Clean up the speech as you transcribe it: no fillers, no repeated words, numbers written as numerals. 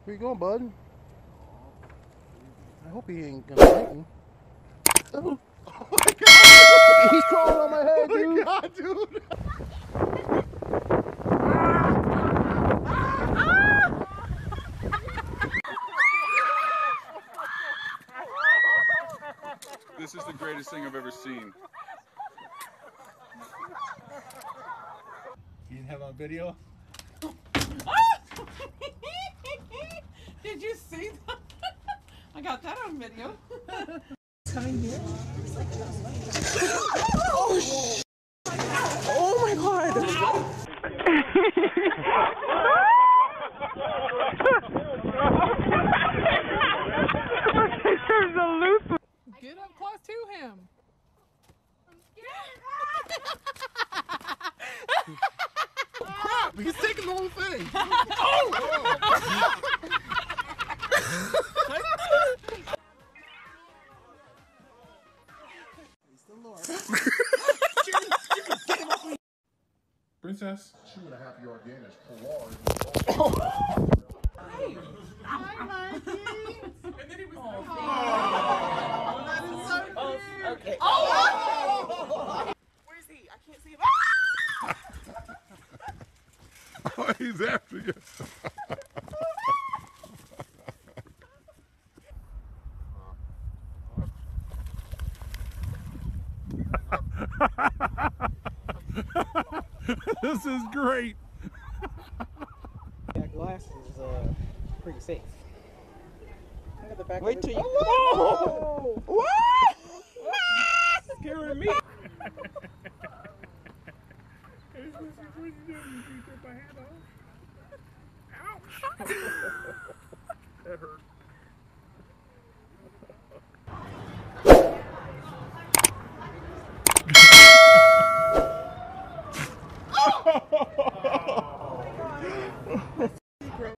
Where you going, bud? I hope he ain't gonna bite me. Oh my god! He's crawling on my head, dude! Oh my god, dude! This is the greatest thing I've ever seen. You didn't have on video? Did you see that? I got that on video. Coming here. Oh, oh my god! There's a loop. Get up close to him. I'm scared. Crap! He's taking the whole thing! Princess. 2.5 yard gain is prolonged. Hi, Mikey. And then he was that is so cute. Okay. Oh! Where is he? I can't see him. Oh, he's after you. This is great. That glass is pretty safe. Look at the back. Wait till you. Oh! What? Scaring me. That hurt.